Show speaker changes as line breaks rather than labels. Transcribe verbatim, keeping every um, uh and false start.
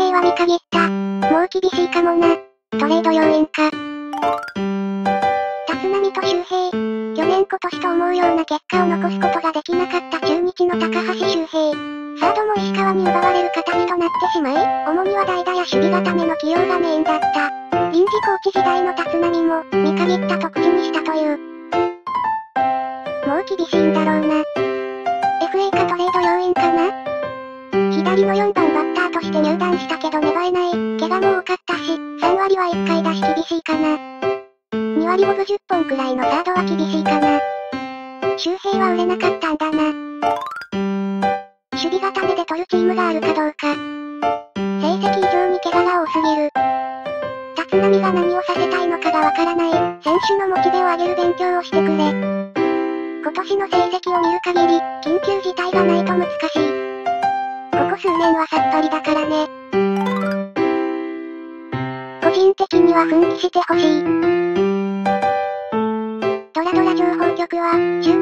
勢は見限った。もう厳しいかもな。トレード要員か。立浪と周平。去年今年と思うような結果を残すことができなかった中日の高橋周平。サードも石川に奪われる形となってしまい、主には代打や守備固めの起用がメインだった。臨時コーチ時代の立浪も、見限った特事にしたという。もう厳しいんだろうな。エフエー かトレード要員かな。左のよんばんバッターとして入団したけど芽生えない。怪我も多かったし、さんわりはいっかいだし厳しいかな。にわりごぶじゅっぽんくらいのサードは厳しいかな。周平は売れなかったんだな。守備固めで取るチームがあるかどうか。成績以上に怪我が多すぎる。立浪が何をさせたいのかがわからない。選手のモチベを上げる勉強をしてくれ。今年の成績を見る限り、緊急事態がないと難しい。ここ数年はさっぱりだからね。個人的には奮起してほしい。ドラドラ情報局は、週